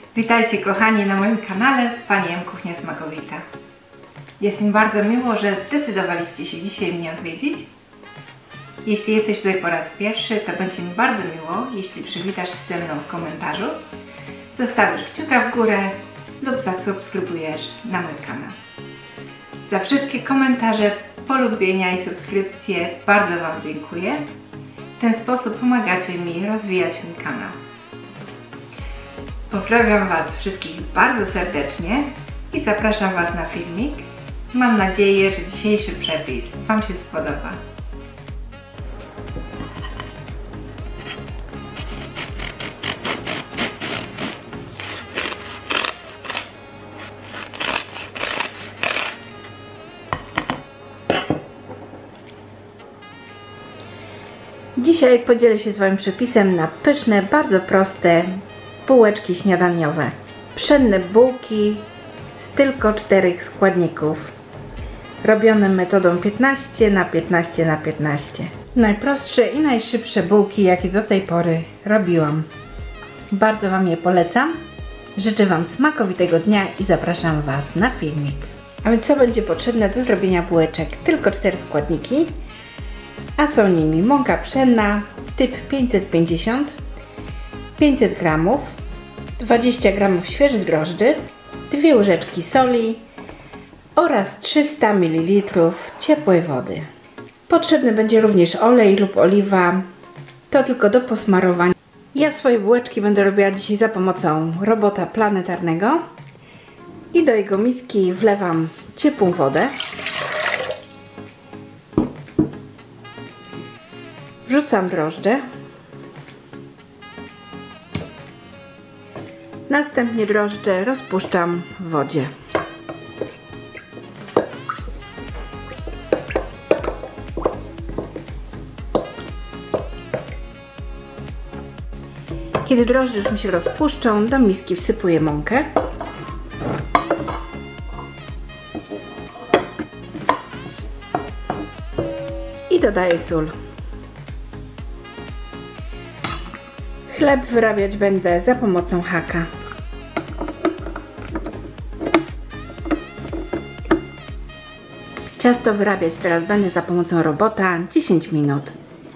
Witajcie kochani na moim kanale Pani M. Kuchnia Smakowita. Jest mi bardzo miło, że zdecydowaliście się dzisiaj mnie odwiedzić. Jeśli jesteś tutaj po raz pierwszy, to będzie mi bardzo miło, jeśli przywitasz się ze mną w komentarzu, zostawisz kciuka w górę lub zasubskrybujesz na mój kanał. Za wszystkie komentarze, polubienia i subskrypcje bardzo Wam dziękuję. W ten sposób pomagacie mi rozwijać mój kanał. Pozdrawiam Was wszystkich bardzo serdecznie i zapraszam Was na filmik. Mam nadzieję, że dzisiejszy przepis Wam się spodoba. Dzisiaj podzielę się swoim przepisem na pyszne, bardzo proste bułeczki śniadaniowe. Pszenne bułki z tylko 4 składników. Robione metodą 15 na 15 na 15. Najprostsze i najszybsze bułki, jakie do tej pory robiłam. Bardzo Wam je polecam. Życzę Wam smakowitego dnia i zapraszam Was na filmik. A więc co będzie potrzebne do zrobienia bułeczek? Tylko 4 składniki. A są nimi mąka pszenna typ 550, 500 g, 20 g świeżych drożdży, 2 łyżeczki soli oraz 300 ml ciepłej wody. Potrzebny będzie również olej lub oliwa, to tylko do posmarowania. Ja swoje bułeczki będę robiła dzisiaj za pomocą robota planetarnego i do jego miski wlewam ciepłą wodę. Wrzucam drożdże, następnie drożdże rozpuszczam w wodzie. Kiedy drożdże już mi się rozpuszczą, do miski wsypuję mąkę. I dodaję sól. Chleb wyrabiać będę za pomocą haka. Ciasto wyrabiać teraz będę za pomocą robota 10 minut.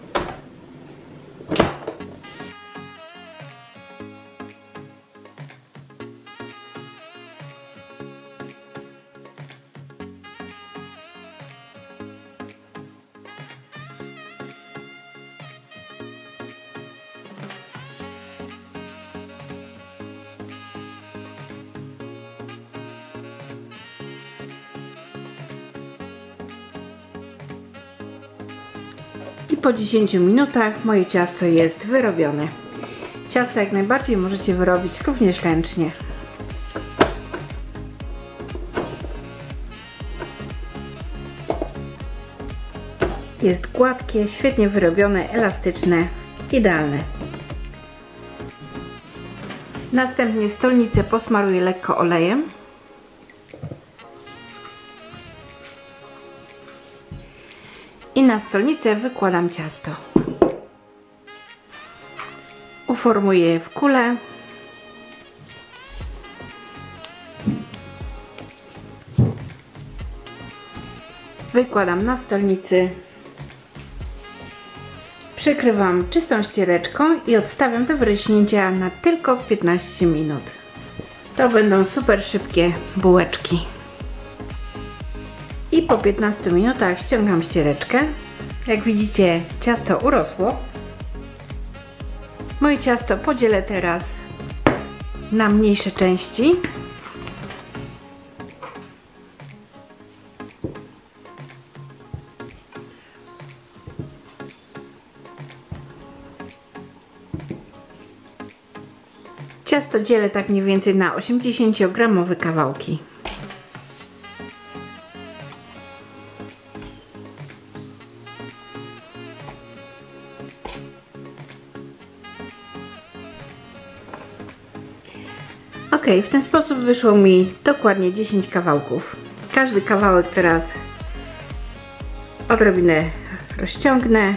I po 10 minutach moje ciasto jest wyrobione. Ciasto jak najbardziej możecie wyrobić również ręcznie. Jest gładkie, świetnie wyrobione, elastyczne, idealne. Następnie stolnicę posmaruję lekko olejem. I na stolnicę wykładam ciasto. Uformuję je w kulę. Wykładam na stolnicy. Przykrywam czystą ściereczką i odstawiam do wyrośnięcia na tylko 15 minut. To będą super szybkie bułeczki. I po 15 minutach ściągam ściereczkę. Jak widzicie, ciasto urosło. Moje ciasto podzielę teraz na mniejsze części. Ciasto dzielę tak mniej więcej na 80-gramowe kawałki. Ok, w ten sposób wyszło mi dokładnie 10 kawałków. Każdy kawałek teraz odrobinę rozciągnę,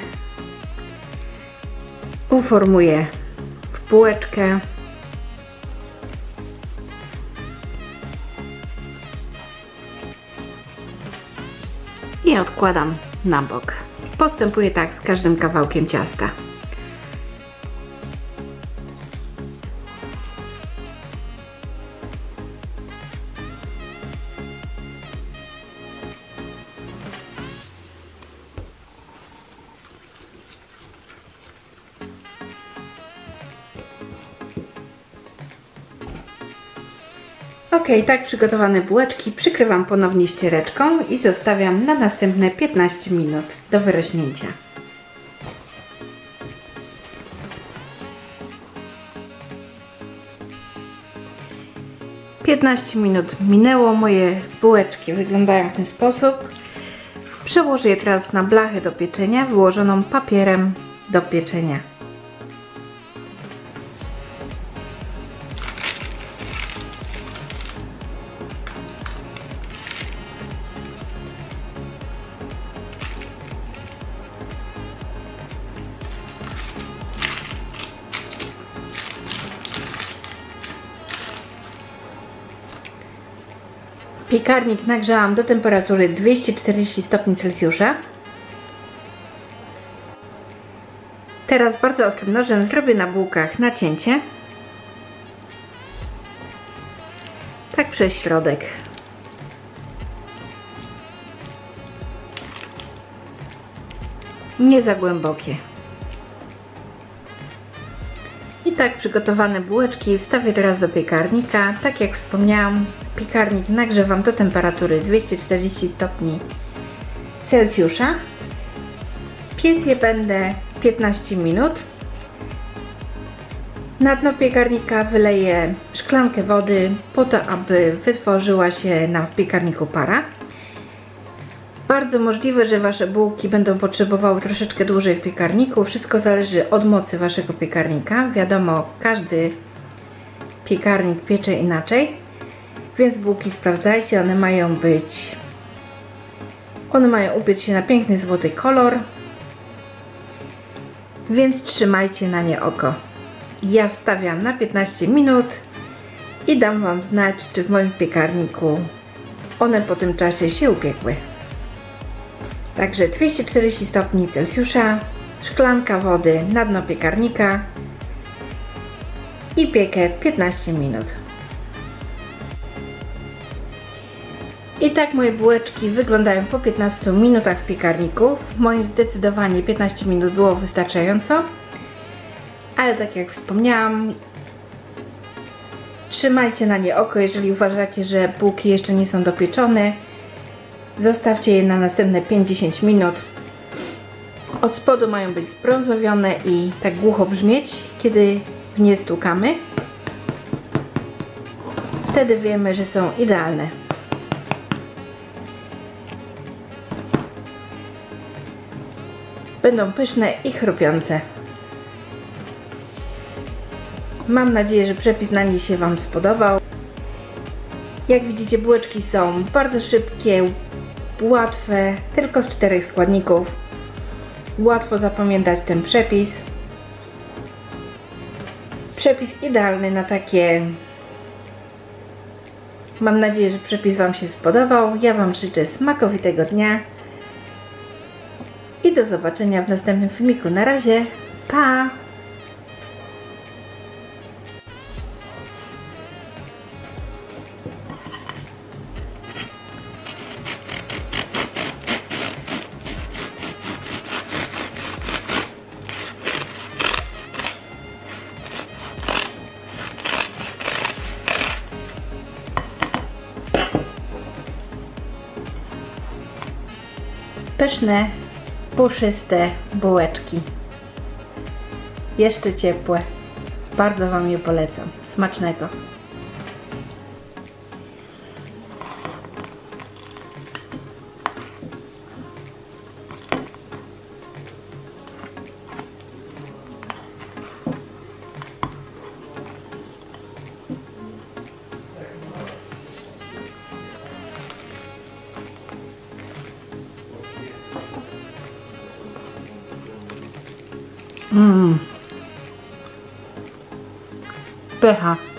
uformuję w bułeczkę i odkładam na bok. Postępuję tak z każdym kawałkiem ciasta. Ok, tak przygotowane bułeczki przykrywam ponownie ściereczką i zostawiam na następne 15 minut do wyrośnięcia. Piętnaście minut minęło, moje bułeczki wyglądają w ten sposób. Przełożę je teraz na blachę do pieczenia wyłożoną papierem do pieczenia. Piekarnik nagrzałam do temperatury 240 stopni Celsjusza. Teraz bardzo ostrym nożem zrobię na bułkach nacięcie. Tak przez środek. Nie za głębokie. I tak przygotowane bułeczki wstawię teraz do piekarnika. Tak jak wspomniałam, piekarnik nagrzewam do temperatury 240 stopni Celsjusza. Piec je będę 15 minut. Na dno piekarnika wyleję szklankę wody po to, aby wytworzyła się nam w piekarniku para. Bardzo możliwe, że Wasze bułki będą potrzebowały troszeczkę dłużej w piekarniku. Wszystko zależy od mocy Waszego piekarnika. Wiadomo, każdy piekarnik piecze inaczej, więc bułki sprawdzajcie. One mają upiec się na piękny złoty kolor, więc trzymajcie na nie oko. Ja wstawiam na 15 minut i dam Wam znać, czy w moim piekarniku one po tym czasie się upiekły. Także 240 stopni Celsjusza, szklanka wody na dno piekarnika i piekę 15 minut. I tak moje bułeczki wyglądają po 15 minutach w piekarniku. Moim zdecydowanie 15 minut było wystarczająco, ale tak jak wspomniałam, trzymajcie na nie oko, jeżeli uważacie, że bułki jeszcze nie są dopieczone. Zostawcie je na następne 5-10 minut. Od spodu mają być zbrązowione i tak głucho brzmieć, kiedy w nie stukamy. Wtedy wiemy, że są idealne. Będą pyszne i chrupiące. Mam nadzieję, że przepis na nie się Wam spodobał. Jak widzicie, bułeczki są bardzo szybkie, łatwe, tylko z 4 składników. Łatwo zapamiętać ten przepis. Przepis idealny na takie... Mam nadzieję, że przepis Wam się spodobał. Ja Wam życzę smakowitego dnia i do zobaczenia w następnym filmiku. Na razie, pa! Pyszne, puszyste bułeczki. Jeszcze ciepłe. Bardzo Wam je polecam. Smacznego. Pycha.